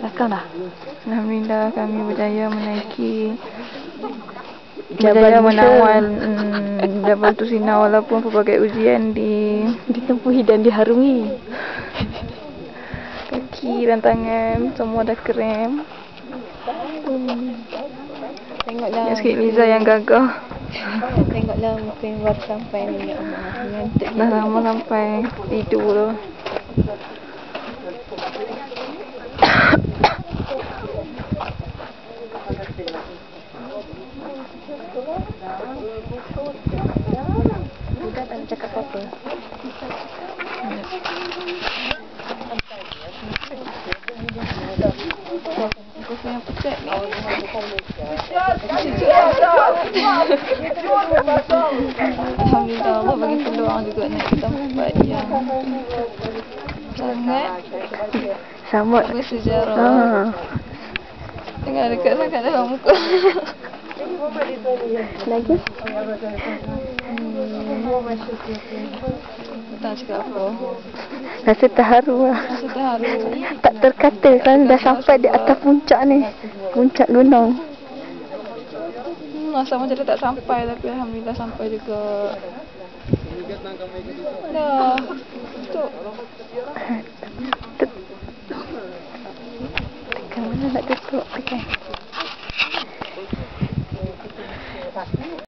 Takkan lah. Alhamdulillah kami berjaya menaiki Jabal menawan Jabal Tusina walaupun pelbagai ujian ditempuhi dan diharungi. Kaki dan tangan semua dah krem. Tengoklah. Banyak sikit Liza yang gagah. Tengoklah muka yang baru sampai ni, ya Allah. Ngantuk Dah lama sampai tidur tu. Budak tak nak cakap apa-apa. Kopi yang pekat ni. Alhamdulillah Allah bagi peluang juga nak ke tempat yang sangat Sama. bersejarah. Tengah dekat sangat dalam muka. Lagi? Tak cakap apa. Rasa terharu lah. Rasa terharu. Tak terkata kan dah sampai di atas puncak ni. Puncak gunung. Rasa macam dia tak sampai tapi Alhamdulillah sampai juga. Dah. Tutup. Tekan mana nak tutup? Tekan.